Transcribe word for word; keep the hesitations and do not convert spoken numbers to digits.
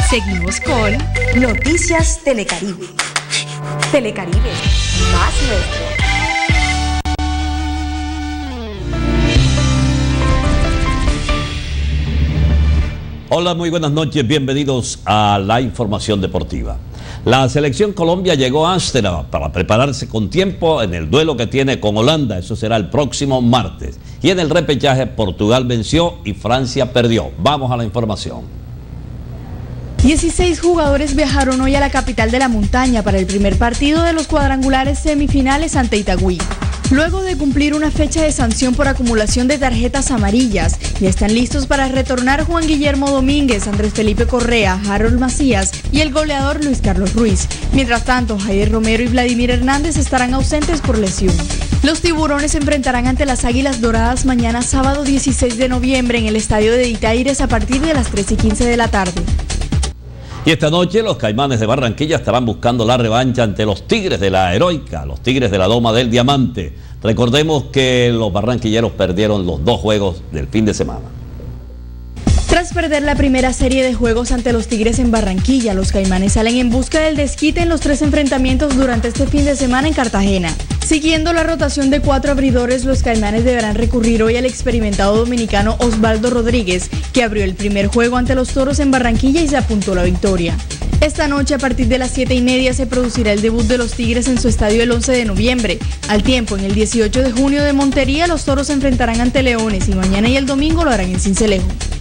Seguimos con Noticias Telecaribe. Telecaribe, más nuestro. Hola, muy buenas noches, bienvenidos a la información deportiva. La selección Colombia llegó a Ámsterdam para prepararse con tiempo en el duelo que tiene con Holanda, eso será el próximo martes. Y en el repechaje Portugal venció y Francia perdió. Vamos a la información. dieciséis jugadores viajaron hoy a la capital de la montaña para el primer partido de los cuadrangulares semifinales ante Itagüí. Luego de cumplir una fecha de sanción por acumulación de tarjetas amarillas, ya están listos para retornar Juan Guillermo Domínguez, Andrés Felipe Correa, Harold Macías y el goleador Luis Carlos Ruiz. Mientras tanto, Jaider Romero y Vladimir Hernández estarán ausentes por lesión. Los tiburones se enfrentarán ante las Águilas Doradas mañana sábado dieciséis de noviembre en el estadio de Itaires a partir de las tres y quince de la tarde. Y esta noche los Caimanes de Barranquilla estarán buscando la revancha ante los Tigres de la Heroica, los Tigres de la Loma del Diamante. Recordemos que los barranquilleros perdieron los dos juegos del fin de semana. Tras perder la primera serie de juegos ante los Tigres en Barranquilla, los Caimanes salen en busca del desquite en los tres enfrentamientos durante este fin de semana en Cartagena. Siguiendo la rotación de cuatro abridores, los Caimanes deberán recurrir hoy al experimentado dominicano Osvaldo Rodríguez, que abrió el primer juego ante los Toros en Barranquilla y se apuntó la victoria. Esta noche a partir de las siete y media se producirá el debut de los Tigres en su estadio el once de noviembre. Al tiempo, en el dieciocho de junio de Montería, los Toros se enfrentarán ante Leones y mañana y el domingo lo harán en Sincelejo.